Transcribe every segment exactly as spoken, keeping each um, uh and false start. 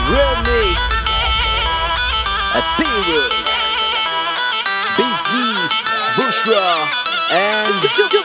Remy, Atirus, Busy, Bushra, and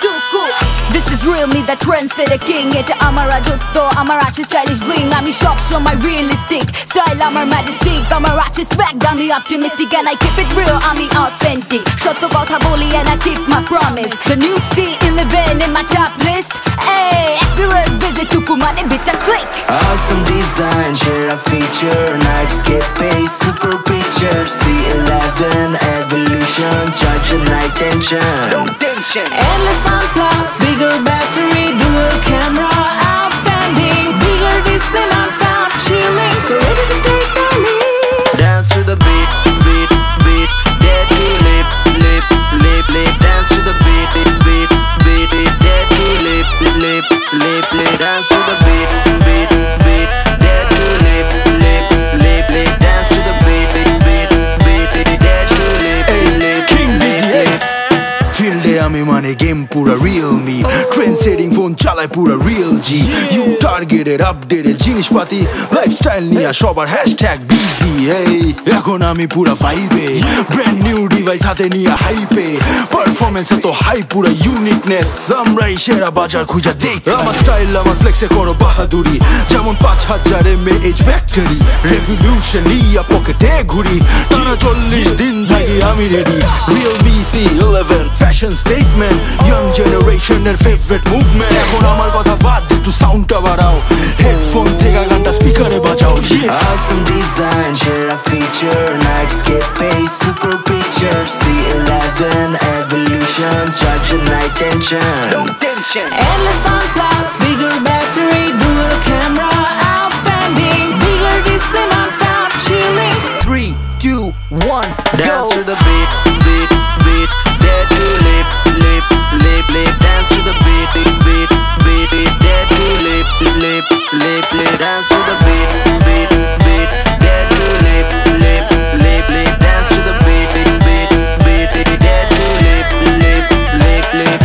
This is real me, the trendsetter king. এটা আমার রাজত্ব, আমার আছে stylish bling. আমি সব সময় realistic style, আমার majestic, আমার আছে swag, আমি optimistic and I keep it real, আমি authentic. সত্য কথা বলি and I keep my promise. The new C in the van in my top list. Hey, Atirus busy টুকু মানে বিটটা slick. Awesome design, share a feature, nightscape base, super picture, C eleven evolution, charge and night tension. no tension. Endless fun plus, bigger battery, dual camera, outstanding, bigger display, non-stop chilling, so ready to take the lead. Dance to the beat, beat, beat, dead to lip, lip, lip, lip. Dance to the beat, beat, beat, beat, beat, dead to lip, lip, lip, lip. Dance to the beat, beat, beat, dead to lip, lip, lip, lip. Dance to the beat, beat, beat, beat, beat, dead to lip, lip, King lip, Busy, lip. Field day আমি মানে game পুরা real me, trend setting phone চালায় পুরা real G. You targeted updated জিনিসপাতি lifestyle নিয়ে সবার hashtag busy. Hey, এখন আমি পুরা vibe, brand new device হাতে নিয়ে hype, performance এত high পুরা uniqueness. আমরাই সেরা বাজার খুঁজে দেখ, আমার style আমার flex এ করো বাহাদুরি, যেমন পাঁচ হাজার mAh battery, revolution নিয়ে পকেটে ঘুরি, টানা চল্লিশ দিন থাকি আমি ready. Real me C eleven fashion statement, young generation এর favorite movement. এখন আমার কথা বাদ একটু সাউন্ডটা বাড়াও, হেডফোন থেকে গানটা স্পিকারে বাজাও. Awesome design, share a feature, nightscape base, super picture, C eleven evolution, charge and night tension. No tension. Endless fun plus, bigger battery, dual camera, outstanding, bigger display, non-stop chilling. Three, two, one, Dance go. to the beat, beat, beat, dead to lip, lip, lip, lip. Dance to the beat, beat, beat, beat, beat, dead to lip, lip, lip, lip. Dance to the beat, beat, beat, dead to lip, lip, lip, lip. Dance to the beat, beat, beat, beat, beat, dead to lip, lip, lip, lip.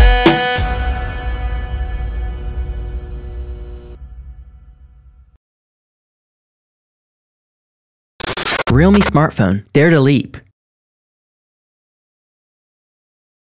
Realme smartphone, dare to leap.